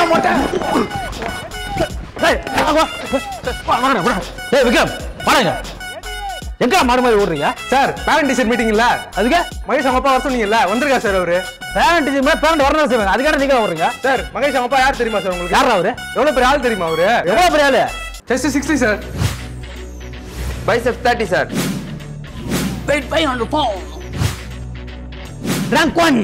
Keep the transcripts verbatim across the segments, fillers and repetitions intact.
போட்டேன். டேய் வா வாங்க வாங்க. டேய் விக்ரம் வாங்க. எங்க மாறு மாதிரி ஓடுறீங்க? சார் பேரண்ட் டீச்சர் மீட்டிங் இல்ல, அதுக்கு மகேஷ் அவங்க அப்பா வர சொன்னீங்கல்ல, வந்திருக்கா சார் அவரு. பேரண்ட் டீச்சர் மேல பேரண்ட் வரணும் சார், அதுக்காக நீங்க ஓடுறீங்க. சார் மகேஷ் அவங்க அப்பா யார் தெரியுமா சார் உங்களுக்கு? யாரா அவரு? எவ்வளவு பெரிய ஆள் தெரியுமா அவரு? எவ்வளவு பெரிய ஆளு? Chest sixty sir. Biceps thirty sir. Wait, pay on the phone. Rank one.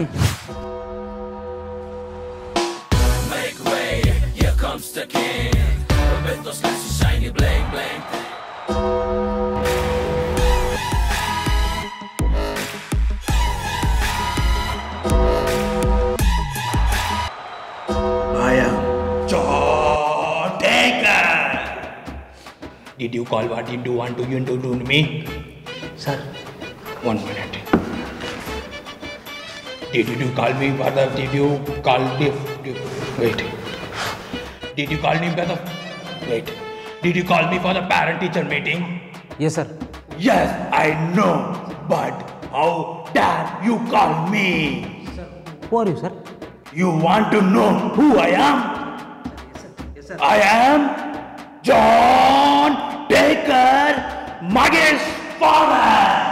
Make way, here comes the king. With those flashy shiny bling bling. I am John Taker. Did you call what did you want to you to do to me? Sir, one minute. Did you call me brother? Did you call me? Wait. Did you call me brother? Wait. Did you call me for the parent-teacher meeting? Yes, sir. Yes, I know. But how dare you call me? Sir, who are you, sir? You want to know who I am? Yes, sir. I am John Taker, Magesh father.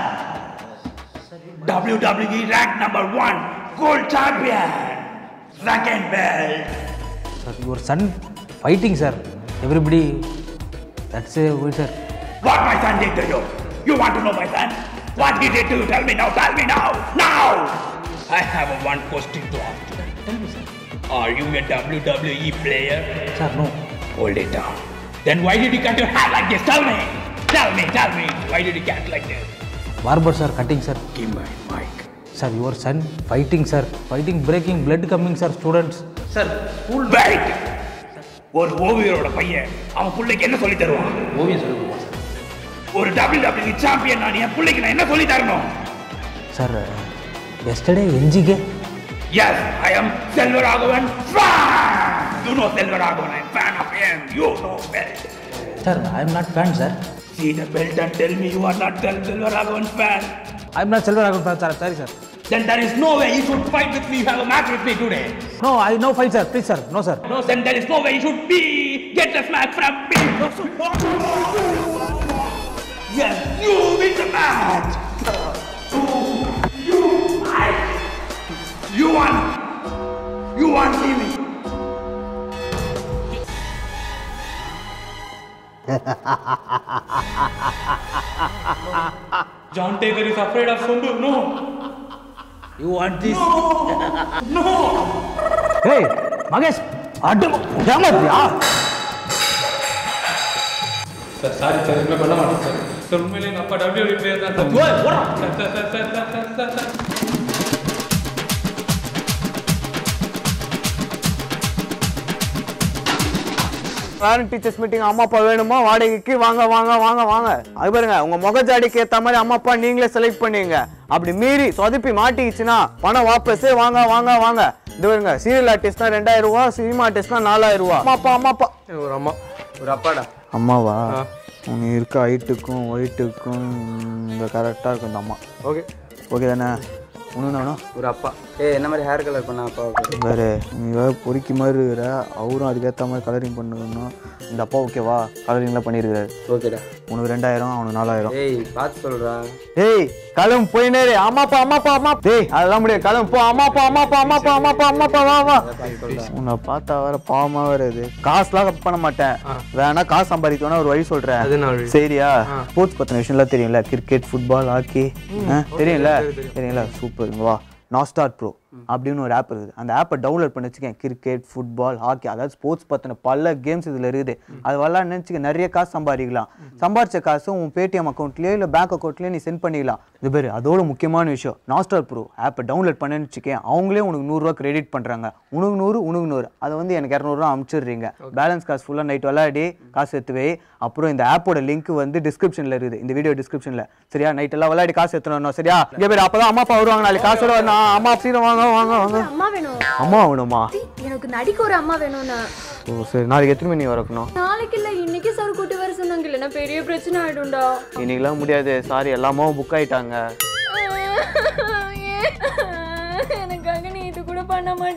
W W E rank number one, gold champion, second belt. Sir, your son fighting, sir. Everybody, that's a way, sir. What my son did to you? You want to know my son? What he did to you? Tell me now, tell me now, now! I have a one question to ask you. Tell me, sir. Are you a W W E player? Sir, no. Hold it down. Then why did you cut your hair like this? Tell me! Tell me, tell me! Why did you cut like this? Barber, sir, cutting, sir. Give my mic. Sir, your son fighting, sir. Fighting, breaking, blood coming, sir, students. Sir, school break! ஒரு ஓவியரோட பையன் அவன் பிள்ளைக்கு என்ன சொல்லி தருவான்? ஓவியம் சொல்லி கொடுப்போம், சார். ஒரு W W E சாம்பியன் நான் என் பிள்ளைக்கு நான் என்ன சொல்லி தரணும்? Sir, yesterday N G K. Yes, I am Selvaraghavan fan! You know Selvaraghavan, I am fan of him. You know belt. Sir, I am not fan, sir. See the belt and tell me you are not Selvaraghavan fan. I am not Selvaraghavan fan, sir. Sorry, sir. Then there is no way you should fight with me. You have a match with me today. No, I no fight, sir. Please, sir. No, sir. No, then there is no way you should be get a smack from me. Yes, you win the match. You, you, I, you won. You won, Jimmy. John Taker is afraid of Sundu. No. You want this? No. No. Hey, Magesh. Adam, damn it, yaar. Sir, sorry, sir. मैं बना मालूम sir. Sir, उनमें लेकिन आपका W W E player था. Go ahead, go Sir, sir, sir, sir, sir, sir, sir. Parent teachers meeting அம்மா அப்பா வேணுமா வாடகைக்கு வாங்க வாங்க வாங்க வாங்க. அது பாருங்க உங்க முகஜாடிக்கு ஏற்ற மாதிரி அம்மா அப்பா நீங்களே செலக்ட் பண்ணீங்க. அப்படி மீறி சொதப்பி மாட்டிக்கிச்சுன்னா பணம் வாபஸ் வாங்க வாங்க வாங்க. இது பாருங்க சீரியல் ஆர்டிஸ்ட்னா ரெண்டாயிரம் ரூபா, சினிமா ஆர்டிஸ்ட்னா நாலாயிரம் ரூபா. அம்மா அப்பா அம்மா அப்பா ஒரு அம்மா ஒரு அப்பாடா. அம்மாவா? உங்க இருக்க ஹைட்டுக்கும் ஒயிட்டுக்கும் இந்த கரெக்டாக இருக்கும் இந்த அம்மா. ஓகே ஓகே தானே? ஒன்று நானும் ஒரு அப்பா. ஏ என்ன மாதிரி ஹேர் கலர் பண்ண அப்பா வேறு நீ வேறு பொறிக்கி மாதிரி இருக்கிற, அவரும் அதுக்கேற்ற மாதிரி கலரிங் பண்ணணும். இந்த அப்பா ஓகேவா? கலரிங்லாம் பண்ணியிருக்காரு. ஓகேடா. உனக்கு ரெண்டாயிரம், அவனுக்கு நாலாயிரம். ஏய் பார்த்து சொல்கிறா. ஏய் கிளம்பு போயினே அம்மாப்பா அம்மாப்பா அம்மா. டேய் அதெல்லாம் முடியாது, கிளம்பு போ. அம்மாப்பா அம்மாப்பா அம்மாப்பா அம்மாப்பா அம்மாப்பா வா வா. உன்னை பார்த்தா வேற பாவமாக வேற. இது காசுலாம் கட் பண்ண மாட்டேன், வேணா காசு சம்பாதிக்கணும்னா ஒரு வழி சொல்கிறேன் சரியா? ஸ்போர்ட்ஸ் பற்றின விஷயம்லாம் தெரியும்ல, கிரிக்கெட், ஃபுட்பால், ஹாக்கி தெரியும்ல? தெரியும்ல? சூப்பர். வா நாஸ்டார் ப்ரோ அப்படின்னு ஒரு ஆப் இருக்குது. அந்த ஆப்பை டவுன்லோட் பண்ணி வச்சுக்கேன். கிரிக்கெட், ஃபுட்பால், ஹாக்கி, அதாவது ஸ்போர்ட்ஸ் பற்றின பல கேம்ஸ் இதில் இருக்குது. அது வரலாம் நினச்சிக்க நிறைய காசு சம்பாதிக்கலாம். சம்பாதிச்ச காசு உன் பேடிஎம் அக்கௌண்ட்லேயோ இல்லை பேங்க் அக்கௌண்ட்லேயோ நீ சென்ட் பண்ணிக்கலாம். இது பேர் அதோட முக்கியமான விஷயம். நாஸ்டார் ப்ரோ ஆப்பை டவுன்லோட் பண்ணேன்னு வச்சுக்கேன், அவங்களே உனக்கு நூறுரூவா கிரெடிட் பண்ணுறாங்க. உனக்கு நூறு உனக்கு நூறு அதை வந்து எனக்கு இரநூறுவா அனுப்பிச்சிடுறீங்க. பேலன்ஸ் காசு ஃபுல்லாக நைட் விளையாடி காசு எடுத்துவே. அப்புறம் இந்த ஆப்போட லிங்க் வந்து டிஸ்கிரிப்ஷனில் இருக்குது, இந்த வீடியோ டிஸ்கிரிப்ஷனில் சரியா? நைட் எல்லாம் விளையாடி காசு எடுத்துணும் சரியா? இங்கே பேர் அப்போ தான் அம்மா அப்பா வருவாங்க. நாளைக்கு காசோட வரணும். அம்மா சீக்கிரம் வாங்க வாங்க வாங்க. அம்மா வேணும். அம்மா வேணுமா? எனக்கு நடிக்க ஒரு அம்மா வேணும்னா. ஓ சரி, நாளைக்கு எத்தனை மணி வரக்கணும்? நாளைக்கு இல்ல இன்னைக்கு சார் கூட்டி வர சொன்னாங்க. இல்லைன்னா பெரிய பிரச்சனை ஆயிடும்டா. இன்னைக்கெல்லாம் முடியாது சாரி, எல்லாமே புக் ஆயிட்டாங்க. எனக்காக நீ இது கூட பண்ண மாட்டியா?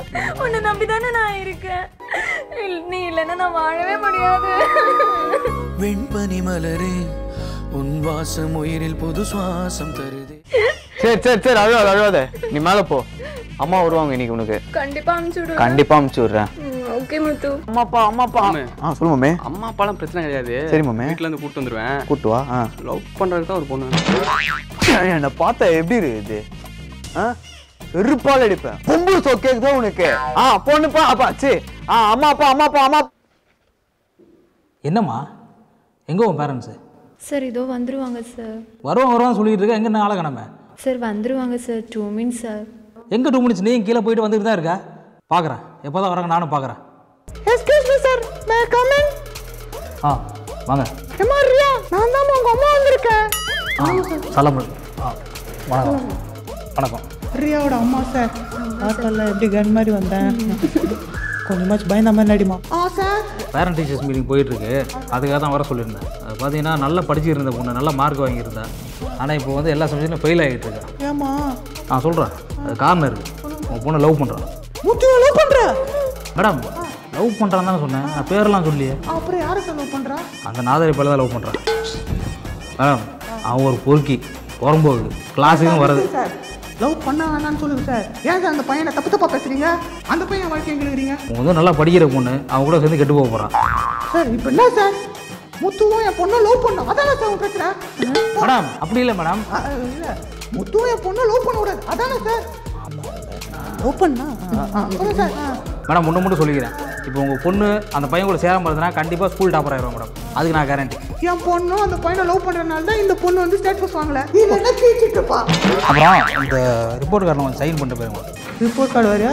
உன்னை நம்பி தானே நான் இருக்கேன். நீ இல்லைன்னா நான் வாழவே முடியாது. வெண்பனி மலரே உன் வாசம் உயிரில் புது சுவாசம் தருதே. சரி சரி சரி அழுவாத அழுவாத, நீ மேலே போ. அம்மா வருவாங்க இன்னைக்கு உனக்கு. கண்டிப்பா அனுப்பிச்சு விடுறேன். கண்டிப்பா அனுப்பிச்சு விடுறேன். ஓகே முத்து. அம்மாப்பா அம்மாப்பா. ஆ சொல்லு மாமே. அம்மா அப்பாலாம் பிரச்சனை கிடையாது. சரி மாமே. வீட்டில் இருந்து கூப்பிட்டு வந்துடுவேன். கூட்டு வா. ஆ லவ் பண்ணுறதுக்கு தான் ஒரு பொண்ணு. என்னை பார்த்தா எப்படி இருக்குது? ஆ வெறுப்பால் அடிப்பேன். பொம்பு சொக்கேக்கு தான் உனக்கு. ஆ பொண்ணுப்பா அப்பா சரி. ஆ அம்மாப்பா அம்மாப்பா அம்மா. என்னம்மா எங்கே உன் பேரண்ட்ஸு? சார் இதோ வந்துருவாங்க சார். வருவான் வருவான்னு சொல்லிட்டு இருக்க. எங்கே நாளை கிளம்ப? சார் வந்துருவாங்க சார். Two minutes sir. எங்கே டூ மினிட்ஸ்? நீ கீழே போயிட்டு வந்துட்டு தான் இருக்கா? பார்க்குறேன், எப்போ தான் வராங்க நானும் பார்க்குறேன். Excuse me sir, may I come in? ஆ வாங்க. அம்மா ரியா, நான் தான் உங்க அம்மா வந்திருக்கேன். ஆ சலாம். ஆ வணக்கம். வணக்கம். ரியாவோட அம்மா சார். ஹாஸ்டலில் எப்படி கன் மாதிரி வந்தேன், கொஞ்சமாச்சும் பயந்த மாதிரி நடிமா. ஆ சார். பேரண்ட் டீச்சர்ஸ் மீட்டிங் போயிட்டுருக்கு, அதுக்காக தான் வர சொல்லியிருந்தேன். அது பார்த்தீங்கன்னா நல்லா படிச்சுருந்த பொண்ணு, நல்ல மார்க் வாங்கியிருந்தா. ஆனால் இப்போ வந்து எல்லா சப்ஜெக்ட்லையும் ஃபெயில் ஆகிட்டு இருக்கா. ஏமா? நான் சொல்கிறேன், அது காரணம் இருக்குது. உங்கள் பொண்ணை லவ் பண்ணுறான். முத்து லவ் பண்ணுற? மேடம் லவ் பண்ணுறான்னு தானே சொன்னேன், நான் பேரெல்லாம் சொல்லியே. அப்புறம் யாரை சார் லவ் பண்ணுறா? அந்த நாதரி பேர் தான் லவ் பண்ணுறான். மேடம் அவன் ஒரு பொறுக்கி புறம்போகுது, கிளாஸுக்கும் வருது. சார் லவ் பண்ண வேணான்னு சொல்லுங்க சார். ஏன் சார் அந்த பையனை தப்பு தப்பா பேசுறீங்க? அந்த பையன் வாழ்க்கை எங்களுக்குறீங்க. உங்க வந்து நல்லா படிக்கிற பொண்ணு, அவன் கூட சேர்ந்து கெட்டு போக போகிறான். சார் இப்போ என்ன சார், முத்துவும் என் பொண்ணை லவ் பண்ண அதானே சார் உங்க பிரச்சனை? மேடம் அப்படி இல்லை மேடம். இல்லை முத்துவும் என் பொண்ணை லவ் பண்ண கூடாது அதானே சார்? லவ் பண்ணா சார். மேடம் ஒன்று மட்டும் சொல்லிக்கிறேன், இப்போ உங்கள் பொண்ணு அந்த பையன் கூட சேராமல் இருந்ததுன்னா கண்டிப்பாக ஸ்கூல் டாப்பர் ஆயிடும் மேடம், அதுக்கு நான் கேரண்டி. என் பொண்ணும் அந்த பையனை லவ் பண்ணுறதுனால தான் இந்த பொண்ணு வந்து ஸ்டேட் ஃபஸ்ட் வாங்கல. இது என்ன கேட்டுப்பா? அப்புறம் இந்த ரிப்போர்ட் கார்டில் கொஞ்சம் சைன் பண்ணிட்டு போயிருங்க. ரிப்போர்ட் கார்டு வரையா?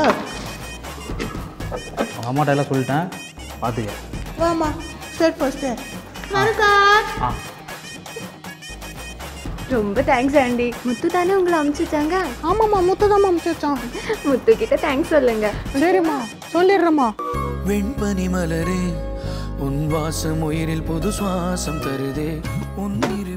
உங்கள் அம்மாட்ட எல்லாம் சொல்லிட்டேன், பார்த்துக்க. வாமா ஸ்டேட் ஃபஸ்ட்டு. ஆ ரொம்ப தேங்க்ஸ் ஆண்டி. முத்து தானே உங்களை அனுப்பிச்சுட்டாங்க? ஆமாம்மா முத்து தான் அனுப்பிச்சான். முத்து கிட்ட தேங்க்ஸ் சொல்லுங்க. சரிம்மா சொல்லிடுறேம்மா. வெண்பனி மலரே உன் வாசம் உயிரில் புது சுவாசம் தருதே. உன்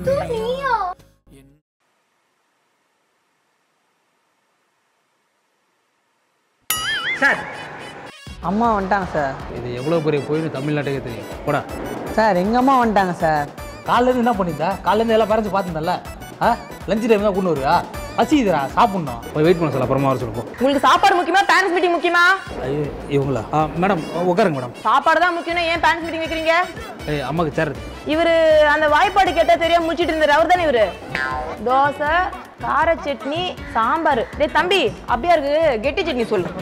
சார் அம்மா வந்துட்டாங்க சார். இது எவ்வளோ பெரிய போயிட்டு தமிழ்நாட்டுக்கே தெரியும் போடா. சார் எங்கள் அம்மா வந்துட்டாங்க சார். காலையிலேருந்து என்ன பண்ணிட்டா? காலையிலேருந்து எல்லாம் பேரண்ட்ஸ் பார்த்துருந்தல. ஆ லஞ்ச் டைம் தான் கொண்டு வருவா? பசிக்குதுடா, சாப்பிட்ணும். போய் வெயிட் பண்ண சொல்ல, அப்புறமா வர சொல்லுவோம். உங்களுக்கு சாப்பாடு முக்கியமா பேரண்ட்ஸ் மீட்டிங் முக்கியமா? ஐயோ இவங்களா? ஆ மேடம் உட்காருங்க மேடம். சாப்பாடு தான் முக்கியம்னா ஏன் பேரண்ட்ஸ் மீட்டிங் வைக்கிறீங்க? ஏய் அம்மாவுக்கு சேர். இவரு அந்த வாய்ப்பாடு கேட்டா தெரியாம முடிச்சிட்டு இருந்தாரு, அவர் தானே இவரு? தோசை, கார சட்னி, சாம்பார். டேய் தம்பி அப்படியா இருக்கு, கெட்டி சட்னி சொல்லு.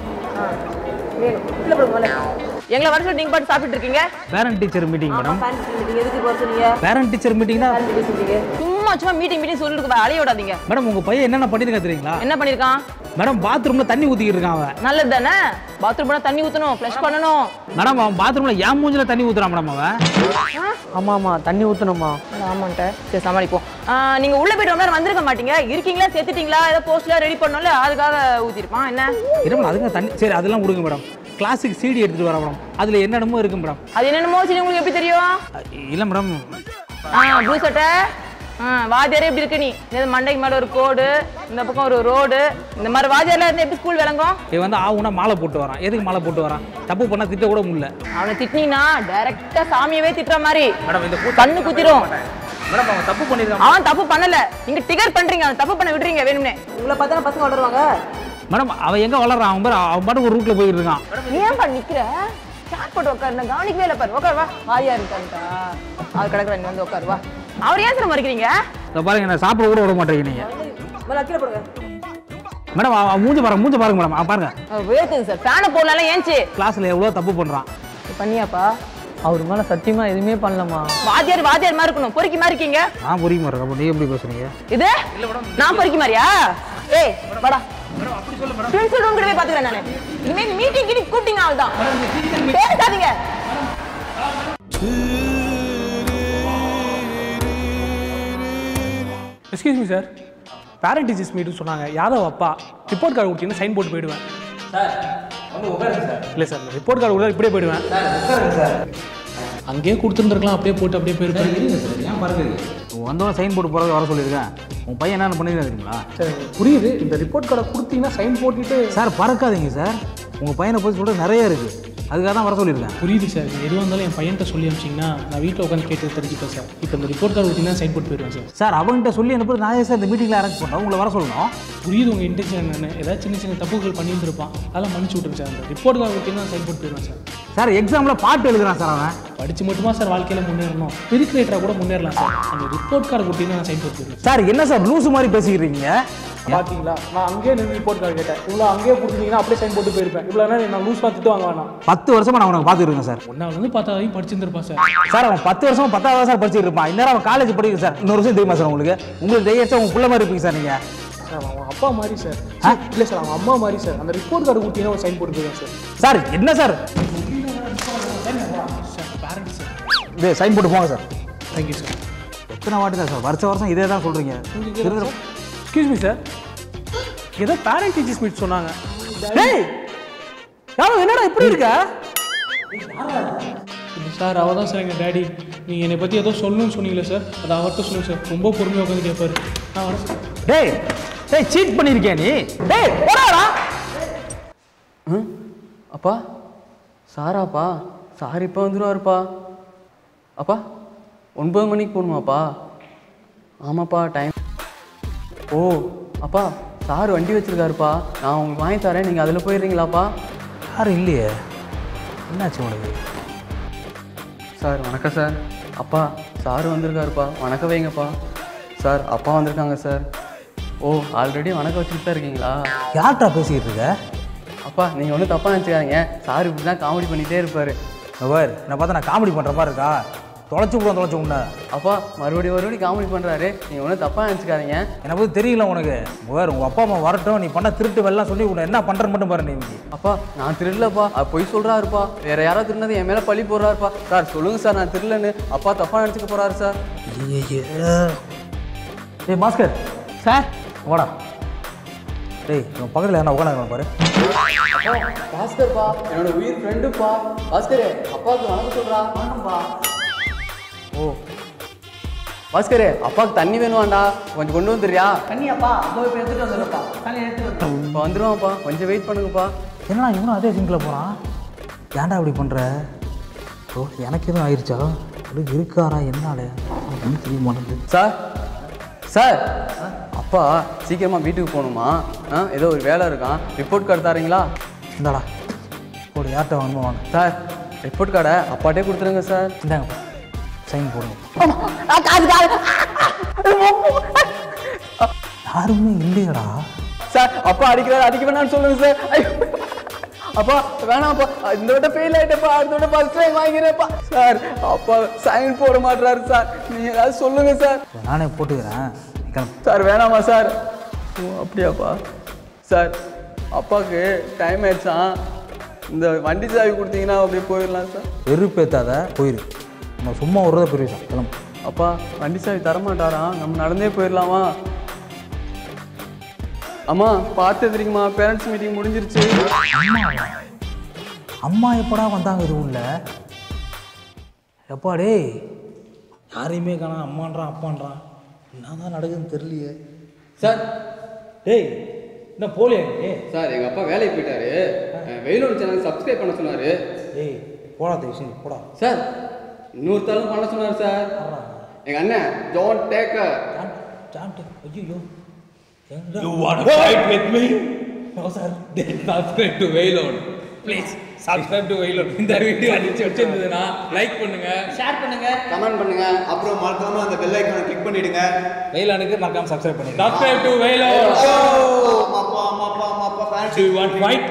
எங்களை வர சொல்லி நீங்க பாட்டு சாப்பிட்டு இருக்கீங்க. Parent teacher meeting madam. எதுக்கு போற சொன்னீங்க? பேரண்ட் டீச்சர் மீட்டிங்னா சும்மா சும்மா மீட்டிங் மீட்டிங் சொல்லிட்டு அலைய விடாதீங்க. மேடம் உங்க பையன் என்னென்ன பண்ணிருக்கா தெரியுங்களா? என்ன பண்ணிருக்கான்? மேடம் பாத்ரூம்ல தண்ணி ஊத்திக்கிட்டு இருக்கான் அவன். நல்லது தானே, பாத்ரூம் போனா தண்ணி ஊத்தணும், ஃப்ளஷ் பண்ணணும். மேடம் அவன் பாத்ரூம்ல ஏன் மூஞ்சில தண்ணி ஊத்துறான் மேடம் அவன். ஆமா ஆமா தண்ணி ஊத்தணுமா? ஆமாண்ட. சரி சமாளிப்போம். நீங்க உள்ள போயிட்டு ரொம்ப நேரம் வந்திருக்க மாட்டீங்க, இருக்கீங்களா சேர்த்துட்டீங்களா, ஏதோ போஸ்ட்ல ரெடி பண்ணோம்ல அதுக்காக ஊத்திருப்பான். என்ன இருமா அதுக்கு தண்ணி. சரி அதெல்லாம் கொடுங்க மேடம். கிளாஸுக்கு சிடி எடுத்துட்டு வரேன் மேடம், அதுல என்னென்னமோ இருக்கு மேடம். அது என்னென்னமோ சரி உங்களுக்கு எப்படி தெரியும்? இல்ல மேடம். ஆ ப்ளூ சட்டை, வாத்தியாரே எப்படி இருக்கு? நீ இந்த மண்டைக்கு மேல ஒரு கோடு, இந்த பக்கம் ஒரு ரோடு, இந்த மாதிரி வாத்தியார்லாம் இருந்து எப்படி ஸ்கூல் விளங்கும்? இவன் வந்து ஆவுனா மாலை போட்டு வரான். எதுக்கு மாலை போட்டு வரான்? தப்பு பண்ணா திட்ட கூட முடியல. அவனை திட்டினா டைரக்டா சாமியவே திட்டுற மாதிரி மேடம் இந்த கண்ணு குத்திரும். மேடம் அவன் தப்பு பண்ணிருக்கான். அவன் தப்பு பண்ணல, நீங்க டிகர் பண்றீங்க, அவன் தப்பு பண்ண விடுறீங்க வேணும்னே. உங்களை பார்த்தா பசங்க வளருவாங்க. மேடம் அவன் எங்க வளர்றான்? அவன் பாரு, அவன் பாட்டு ஒரு ரூட்ல போயிட்டு இருக்கான். நீ ஏன் பண்ணி நிக்கிற? சாட் போட்டு உட்காரு, நான் கவனிக்கவே இல்லை பாரு. உட்காரு வா, வாயா இருக்கான்டா அது கிடக்குற, நீ வந்து உட்காரு வா. அவர் ஏன் சார் மறைக்கிறீங்க? பாருங்க நான் சாப்பிட கூட விட மாட்டேங்க நீங்க. கீழே போடுங்க மேடம். அவன் மூஞ்ச பாருங்க, மூஞ்ச பாருங்க மேடம். அவன் பாருங்க வேர்க்குது சார், ஃபேனை போடலாம் ஏன்ச்சு. கிளாஸ்ல எவ்வளவு தப்பு பண்றான். பண்ணியாப்பா? அவர் மேல சத்தியமா எதுவுமே பண்ணலமா. வாத்தியார் வாத்தியார் மாதிரி இருக்கணும், பொறுக்கி மாதிரி இருக்கீங்க. நான் பொறுக்கி மாதிரி இருக்கேன், நீ எப்படி பேசுறீங்க? இது நான் பொறுக்கி மாதிரியா? ஏய் வாடா, பிரின்சிபல் ரூம் கிட்டவே பாத்துக்கிறேன் நானு. இனிமே மீட்டிங் கிட்ட கூப்பிட்டீங்க ஆள்தான், பேசாதீங்க. Excuse me sir, parent teachers meeting சொன்னாங்க. யாதவ் அப்பா ரிப்போர்ட் கார்டு கொடுத்தீங்கன்னா சைன் போட்டு போயிடுவேன். சார் வந்து உட்காருங்க சார். இல்லை சார் ரிப்போர்ட் கார்டு கொடுத்தா இப்படியே போயிடுவேன். சார் உட்காருங்க சார். அங்கேயே கொடுத்துருந்துருக்கலாம், அப்படியே போட்டு அப்படியே போயிருக்கேன். இருங்க சார், ஏன் பறக்குது? வந்தவன் சைன் போட்டு போகிறது வர சொல்லியிருக்கேன். உன் பையன் என்னென்ன பண்ணிருக்கா தெரியுங்களா? சார் புரியுது, இந்த ரிப்போர்ட் கார்டை கொடுத்தீங்கன்னா சைன் போட்டுட்டு. சார் பறக்காதீங்க சார், உங்கள் பையனை பற்றி சொல்கிறது நிறைய இருக்குது, அதுக்காக தான் வர சொல்லியிருக்கேன். புரியுது சார், எதுவாக இருந்தாலும் என் பையன்கிட்ட சொல்லி அனுப்பிச்சிங்கன்னா நான் வீட்டில் உட்காந்து கேட்டு தெரிஞ்சுப்பேன் சார். இப்போ இந்த ரிப்போர்ட் கார்டு கொடுத்தீங்கன்னா சைன் போட்டு போயிடுவேன் சார். சார் அவன்கிட்ட சொல்லி அனுப்பி நான் சார் இந்த மீட்டிங்கில் அரேஞ்ச் பண்ணுறேன், உங்களை வர சொல்லணும். புரியுது உங்கள் இன்டென்ஷன் என்னென்னு, ஏதாவது சின்ன சின்ன தப்புகள் பண்ணியிருந்திருப்பான், அதெல்லாம் மன்னிச்சு விட்டுருங்க சார். அந்த ரிப்போர்ட் கார்டு கொடுத்தீங்கன்னா சைன் போட்டு போயிடுவேன் சார். சார் எக்ஸாமில் பாட்டு எழுதுறான் சார் அவன். படித்து மட்டுமா சார் வாழ்க்கையில் முன்னேறணும், பிரிக்ரேட்டராக கூட முன்னேறலாம் சார். அந்த ரிப்போர்ட் கார்டு கொடுத்தீங்கன்னா நான் சைன் போட்டு போயிடுவேன் சார். என்ன சார் லூசு மாதிரி பேசிக்கிறீங்க? பார்த்தீங்களா, நான் அங்கேயே நின்று ரிப்போர்ட் கார்டு கேட்டேன், இவ்வளோ அங்கேயே கொடுத்தீங்கன்னா அப்படியே சைன் போட்டு போயிருப்பேன். இவ்வளோ நேரம் நான் லூஸ் பார்த்துட்டு வாங்க வேணாம். பத்து வருஷமா நான் உனக்கு பார்த்துருக்கேன் சார். ஒன்றாவது பத்தாவது படிச்சிருந்திருப்பான் சார். சார் அவன் பத்து வருஷமா பத்தாவது சார் படிச்சுட்டு இருப்பான். இன்னும் அவன் காலேஜ் படிக்க சார். இன்னொரு வருஷம் தெரியுமா சார் உங்களுக்கு? உங்களுக்கு தைரியம் உங்க பிள்ளை மாதிரி இருப்பீங்க சார் நீங்கள். சார் அவன் அப்பா மாதிரி சார். இல்லை சார், அவன் அம்மா மாதிரி சார். அந்த ரிப்போர்ட் கார்டு கொடுத்தீங்கன்னா ஒரு சைன் போட்டு போயிருவேன் சார். சார் என்ன சார்? சார் பேரண்ட்ஸ் சார், இது சைன் போட்டு போங்க சார். Thank you sir. எத்தனை வாட்டி தான் சார் வருஷம் வருஷம் இதே தான் சொல்கிறீங்க? எக்ஸ்கியூஸ் மீ சார், ஏதோ பேரண்ட் டீச்சர்ஸ் மீட் சொன்னாங்க. டேய் யாரும் என்னடா இப்படி இருக்க? சார் அவள் தான் சார் எங்கள் டேடி. நீங்கள் என்னை பற்றி ஏதோ சொல்லணும்னு சொன்னீங்களே சார், அதை அவர்கிட்ட சொல்லுங்கள் சார். ரொம்ப பொறுமையாக உட்காந்து கேட்பாரு. நான் வரேன் சார். டேய் டேய் சீட் பண்ணியிருக்கேன் நீ. டேய் போடாடா. ம் அப்பா சாராப்பா, சார் இப்போ வந்துடுவாருப்பா. அப்பா ஒன்பது மணிக்கு போகணுமாப்பா? ஆமாப்பா டைம். ஓ அப்பா சார் வண்டி வச்சுருக்காருப்பா, நான் உங்களுக்கு வாங்கி தரேன், நீங்கள் அதில் போயிடுறீங்களாப்பா? யாரும் இல்லையே, என்னாச்சு உனக்கு? சார் வணக்கம் சார். அப்பா சார் வந்திருக்காருப்பா, வணக்கம் வைங்கப்பா. சார் அப்பா வந்திருக்காங்க சார். ஓ ஆல்ரெடி வணக்கம் வச்சுட்டு தான் இருக்கீங்களா? யார்கிட்ட பேசிக்கிட்டு இருக்க? அப்பா நீங்கள் ஒன்றும் தப்பாக நினச்சிக்காதீங்க, சார் இப்படி தான் காமெடி பண்ணிகிட்டே இருப்பார். அவர் என்னை பார்த்தா நான் காமெடி பண்ணுற மாதிரி இருக்கா? தொலைச்சி விட தொலைச்சி விட. அப்பா மறுபடியும் மறுபடியும் காமெடி பண்ணுறாரு, நீங்கள் ஒன்றும் தப்பாக நினச்சிக்காதீங்க. என்னை பற்றி தெரியல உனக்கு. வேறு உங்கள் அப்பா அம்மா வரட்டும், நீ பண்ண திருட்டு வெள்ளம் சொல்லி உன்னை என்ன பண்ணுறன்னு மட்டும் பாரு. நீ அப்பா நான் திருடலப்பா, அது பொய் சொல்கிறாருப்பா, வேறு யாராவது திருடினது என் மேலே பழி போடுறாருப்பா. சார் சொல்லுங்கள் சார், நான் திருடலன்னு. அப்பா தப்பாக நினச்சிக்க போகிறாரு சார். ஏய் பாஸ்கர் சார் வாடா. டேய் இவன் பக்கத்தில் என்ன உட்காந்து பாரு. பாஸ்கர்ப்பா என்னோட உயிர் ஃப்ரெண்டுப்பா. பாஸ்கர் அப்பாவுக்கு வணக்கம் சொல்கிறா. வணக்கம்ப்பா. ஓ பாஸ்கர் அப்பாவுக்கு தண்ணி வேணுவாண்டா, கொஞ்சம் கொண்டு வந்துடுறியா? தண்ணியாப்பா அதோ இப்போ எடுத்துட்டு வந்துடுறப்பா. தண்ணி எடுத்துட்டு வந்துடுறேன். இப்போ வந்துடுவான்ப்பா, கொஞ்சம் வெயிட் பண்ணுங்கப்பா. என்னடா இவனும் அதே சிங்கில் போகிறான்? ஏன்டா அப்படி பண்ணுற? ஓ எனக்கு எதுவும் ஆயிடுச்சா? அது இருக்காரா என்னால ஒன்றும் தெரிய மாட்டேங்குது. சார் சார் அப்பா சீக்கிரமாக வீட்டுக்கு போகணுமா? ஆ ஏதோ ஒரு வேலை இருக்கான், ரிப்போர்ட் கார்டு தரீங்களா? இந்தாடா போடு, யார்கிட்ட வாங்க வாங்க. சார் ரிப்போர்ட் கார்டை அப்பாட்டே கொடுத்துருங்க சார். இந்தாங்க சைன் போடுங்க. யாருமே இல்லையடா. சார் அப்பா அடிக்கிறாரு, அடிக்க வேணாம்னு சொல்லுங்க சார். ஐயோ அப்பா வேணாம்ப்பா, இந்த விட்ட ஃபெயில் ஆகிட்டப்பா, அடுத்த விட்ட ஃபர்ஸ்ட் டைம் வாங்கிறேன்ப்பா. சார் அப்பா சைன் போட மாட்டுறாரு சார், நீங்கள் ஏதாவது சொல்லுங்க சார். நானே போட்டுக்கிறேன் சார். வேணாமா சார்? ஓ அப்படியாப்பா. சார் அப்பாவுக்கு டைம் ஆயிடுச்சான், இந்த வண்டி சாவி கொடுத்தீங்கன்னா அப்படியே போயிடலாம் சார். வெறுப்பேத்தாத போயிரு, நம்ம சும்மா ஒரு தான் போயிருக்கோம். கிளம்பு. அப்பா வண்டி சாவி தரமாட்டாராம், நம்ம நடந்தே போயிடலாமா? அம்மா பார்த்து தெரியுமா, பேரண்ட்ஸ் மீட்டிங் முடிஞ்சிருச்சு. அம்மா எப்படா வந்தாங்க இது உள்ள? எப்பா டேய் யாரையுமே காணா, அம்மான்றான் அப்பான்றான், என்ன தான் நடக்குதுன்னு தெரியலையே. சார் டேய் என்ன போலியா நீ? சார் எங்கள் அப்பா வேலைக்கு போயிட்டாரு, வெயிலோன் சேனல் சப்ஸ்கிரைப் பண்ண சொன்னார். டேய் போடா விஷயம் போடா. சார் இன்னொருத்தாலும் பண்ண சொன்னார் சார். எங்கள் அண்ணன் ஜான் டேக்கர். ஐயோ You want to fight with me? No sir. Then subscribe to Veyilon. Please subscribe to Veyilon. இந்த வீடியோ அடிச்சு வச்சிருந்ததுன்னா லைக் பண்ணுங்க, ஷேர் பண்ணுங்க, கமெண்ட் பண்ணுங்க, அப்புறம் மறக்காம அந்த பெல் ஐகானை கிளிக் பண்ணிடுங்க. வெயிலானுக்கு மறக்காம சப்ஸ்கிரைப் பண்ணிடுங்க. Subscribe to Veyilon. அப்பா அம்மா அப்பா அம்மா அப்பா fans. Do you want to fight?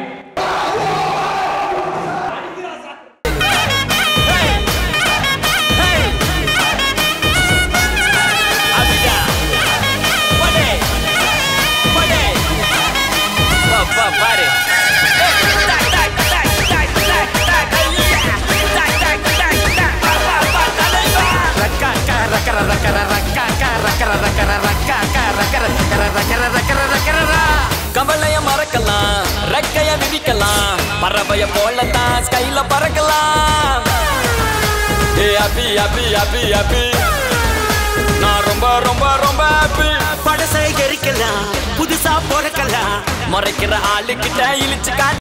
கவலைய மறக்கலாம், ரெக்கைய விதிக்கலாம், பறவைய போலத்தான் ஸ்கைல பறக்கலாம். ஏ ஹாப்பி ஹாப்பி ஹாப்பி ஹாப்பி நான் ரொம்ப ரொம்ப ரொம்ப ஹாப்பி படசை எரிக்கலாம் புதுசா பிறக்கலாம் மறைக்கிற ஆளுக்கிட்ட இழிச்சு